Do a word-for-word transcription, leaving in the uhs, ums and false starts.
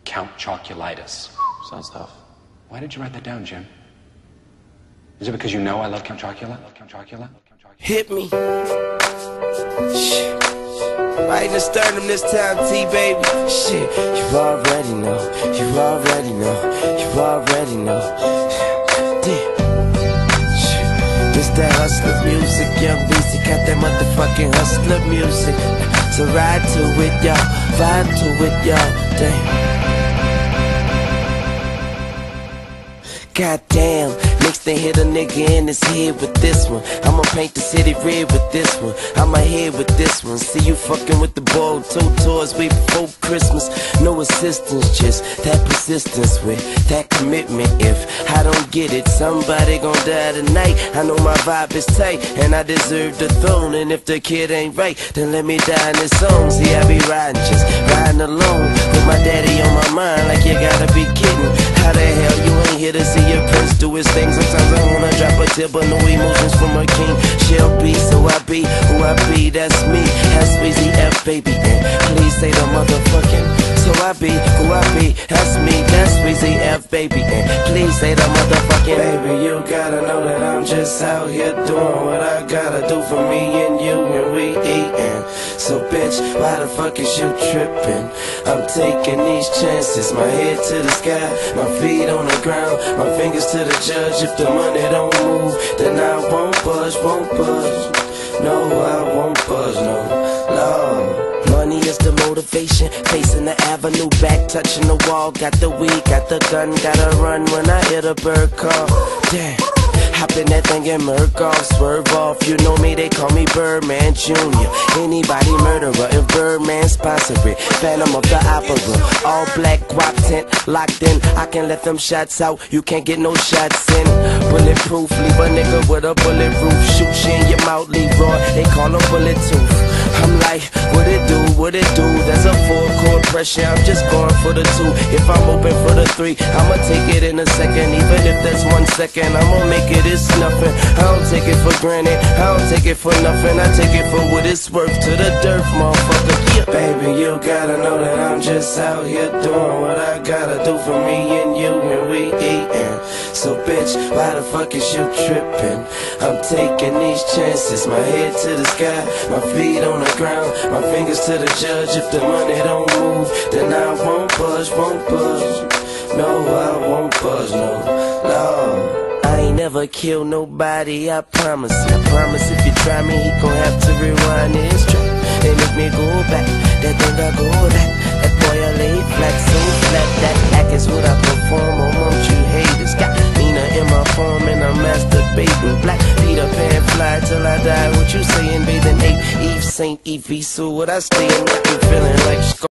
Count Chocolitis. Sounds tough. Why did you write that down, Jim? Is it because you know I love Count Chocula? Count Chocula? Hit me. Shit. Right in the sternum this time, T-baby. Shit, you already know. You already know. You already know. Damn. Shit. This that hustler music, young Weezy got that motherfucking hustler music. So ride to it, y'all. Vibe to it, y'all. Damn. Goddamn, next they hit a nigga in his head with this one. I'ma paint the city red with this one. I'ma head with this one. See you fucking with the ball two tours way before Christmas. No assistance, just that persistence with that commitment. If I don't get it, somebody gon' die tonight. I know my vibe is tight and I deserve the throne. And if the kid ain't right, then let me die in this song. See, I be riding, just riding alone with my daddy on my mind. Like you gotta be kidding. How the hell you ain't here to see your prince do his thing? Sometimes I wanna drop a tip, but no emotions from a king. She'll be, so I be who I be, that's me. That's Weezy F, baby, and please say the motherfucking. So I be who I be, that's me. That's Weezy F, baby, and please say the motherfucking. Baby, you gotta know that I'm just out here doing what I gotta do for me and you, and we eatin'. So bitch, why the fuck is you trippin'? I'm taking these chances, my head to the sky, my feet on the ground, my fingers to the judge. If the money don't move, then I won't budge, won't budge. No, I won't budge, no, no. Money is the motivation, facing the avenue, back touching the wall. Got the weed, got the gun, gotta run when I hear the bird call. Damn. Hop in that thing and murk off, swerve off. You know me, they call me Birdman Junior Anybody murderer, if Birdman sponsor it. Phantom of the Opera, all black guap tent, locked in. I can let them shots out, you can't get no shots in. Bulletproof, leave a nigga with a bullet roof. Shoot shit in your mouth, leave raw, they call him bullet tooth. I'm like, what it do, what it do? There's a four chord pressure, I'm just going for the two. If I'm open for the three, I'ma take it in a second. Even if that's one second, I'ma make it, it's nothing. I don't take it for granted, I don't take it for nothing. I take it for what it's worth, to the dirt, motherfucker. Yeah. Baby, you gotta know that I'm just out here doing what I gotta do for me and you, and we eatin'. So bitch, why the fuck is you trippin'? I'm taking these chances, my head to the sky, my feet on the ground, my fingers to the judge. If the money don't move, then I won't budge, won't budge. No, I won't budge, no, no. I ain't never killed nobody, I promise. I promise if you try me, he gon' have to rewind his track and make me go back. That thing I go back, that boy I lay flat, so flat. That act is what I perform, oh won't you haters. Got Nina in my form and I'm masturbating. Black Peter Pan fly till I die. What you saying, bathing eight Eve Saint Evie, so what I stay in, got me feeling like